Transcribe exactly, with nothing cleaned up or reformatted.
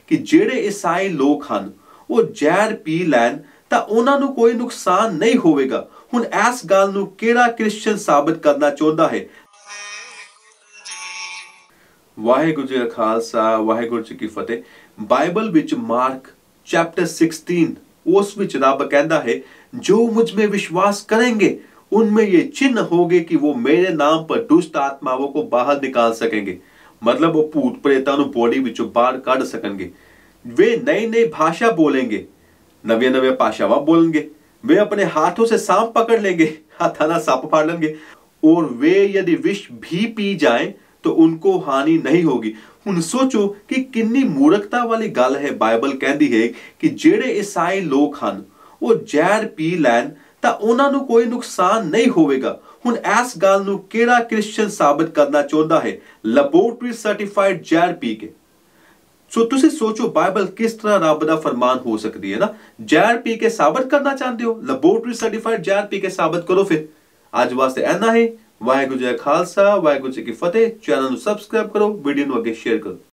ਕਿ ਜਿਹੜੇ ਈਸਾਈ ਲੋਕ ਹਨ ਉਹ ਜ਼ਹਿਰ ਪੀ ਲੈਣ ਤਾਂ ਉਹਨਾਂ ਨੂੰ ਕੋਈ ਨੁਕਸਾਨ ਨਹੀਂ ਹੋਵੇਗਾ। ਹੁਣ ਇਸ ਗੱਲ ਨੂੰ ਕਿਹੜਾ ਕ੍ਰਿਸਚੀਅਨ ਸਾਬਤ ਕਰਨਾ ਚਾਹੁੰਦਾ ਹੈ? ਵਾਹਿਗੁਰੂ ਜੀ ਕਾ ਖਾਲਸਾ, ਵਾਹਿਗੁਰੂ ਜੀ ਕੀ ਫਤਿਹ। ਬਾਈਬਲ ਵਿੱਚ ਮਾਰਕ ਚੈप्टर सोलह उस विच रब कहता है, जो मुझ में विश्वास करेंगे उनमें ये चिन्ह होंगे कि वो मेरे नाम पर दुष्ट आत्माओं को बाहर निकाल सकेंगे। मतलब वो भूत प्रेतां नूं बॉडी विचों बाहर काढ़ सकेंगे। वे नई नई भाषा बोलेंगे, नवी नवी भाषावां बोलेंगे। वे अपने हाथों से सांप पकड़ लेंगे, हाथां नाल सप फाड़ लेंगे। और वे यदि विष भी पी जाएं तो उनको हानि नहीं होगी। ਹੁਣ ਸੋਚੋ ਕਿ ਕਿੰਨੀ ਮੂਰਖਤਾ ਵਾਲੀ ਗੱਲ ਹੈ। ਬਾਈਬਲ ਕਹਿੰਦੀ ਹੈ ਕਿ ਜਿਹੜੇ ਈਸਾਈ ਲੋਕ ਹਨ ਉਹ ਜ਼ਹਿਰ ਪੀ ਲੈਣ ਤਾਂ ਉਹਨਾਂ ਨੂੰ ਕੋਈ ਨੁਕਸਾਨ ਨਹੀਂ ਹੋਵੇਗਾ। ਹੁਣ ਇਸ ਗੱਲ ਨੂੰ ਕਿਹੜਾ ਕ੍ਰਿਸਚੀਅਨ ਸਾਬਤ ਕਰਨਾ ਚਾਹੁੰਦਾ ਹੈ? ਲੈਬੋਰੇਟਰੀ ਸਰਟੀਫਾਈਡ ਜ਼ਹਿਰ ਪੀ ਕੇ। ਸੋ ਤੁਸੀਂ ਸੋਚੋ ਬਾਈਬਲ ਕਿਸ ਤਰ੍ਹਾਂ ਰੱਬ ਦਾ ਫਰਮਾਨ ਹੋ ਸਕਦੀ ਹੈ ਨਾ। ਜ਼ਹਿਰ ਪੀ ਕੇ ਸਾਬਤ ਕਰਨਾ ਚਾਹੁੰਦੇ ਹੋ? ਲੈਬੋਰੇਟਰੀ ਸਰਟੀਫਾਈਡ ਜ਼ਹਿਰ ਪੀ ਕੇ ਸਾਬਤ ਕਰੋ। ਫਿਰ ਅੱਜ ਵਾਸਤੇ ਇੰਨਾ ਹੀ। ਵਾਹਿਗੁਰੂ ਜੀ ਕਾ ਖਾਲਸਾ, ਵਾਹਿਗੁਰੂ ਜੀ ਕੀ ਫਤਿਹ। ਚੈਨਲ ਨੂੰ ਸਬਸਕ੍ਰਾਈਬ ਕਰੋ, ਵੀਡੀਓ ਨੂੰ ਅੱਗੇ ਸ਼ੇਅਰ ਕਰੋ।